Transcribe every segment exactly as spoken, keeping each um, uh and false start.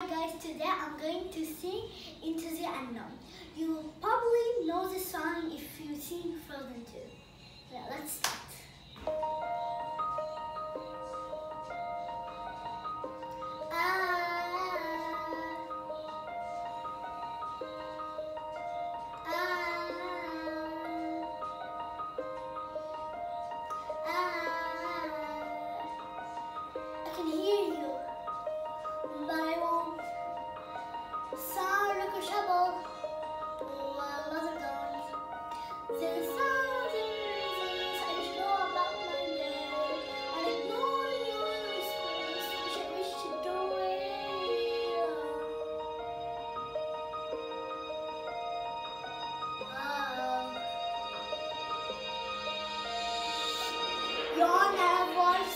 guys, today I'm going to sing Into the Unknown. You probably know this song if you've seen Frozen two. Yeah, let's start. I can hear you, but I won't sound like a shovel while others don't. There's a thousand reasons I just know about my day, and ignore your response, which I wish to do it. Um, your narrow voice.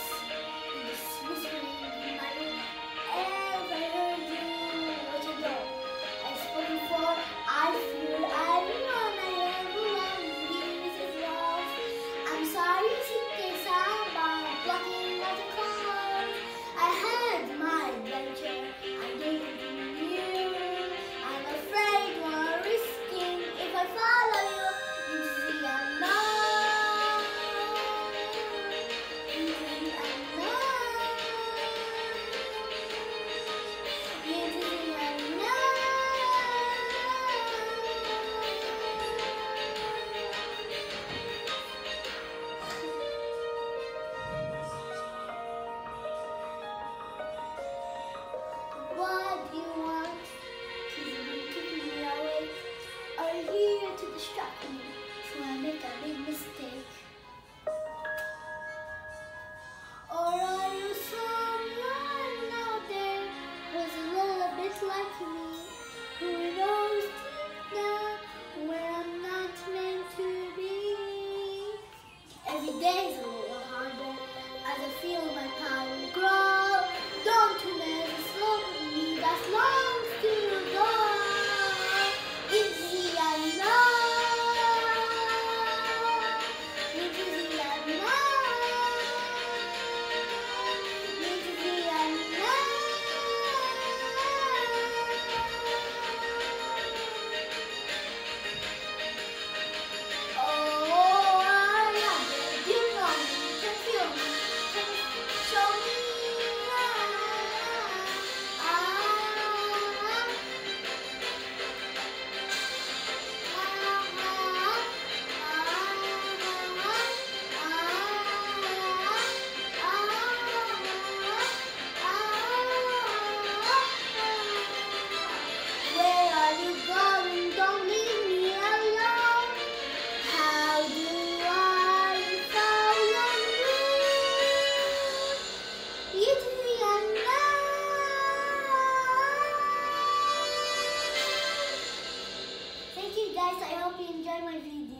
What do you want? Cause you will keep me awake. Are you here to distract me so I make a big mistake? Or are you someone out there who's a little bit like me, who knows deep down where I'm not meant to be? Every day's a little harder as I feel my power grow. Don't you never slow me, that's long to go. Into the unknown, into the unknown, into the unknown. Oh, I love it. You know me, you can feel me, can you show me? Where are you going? Don't leave me alone. How do I follow you into the unknown? Thank you guys. I hope you enjoyed my video.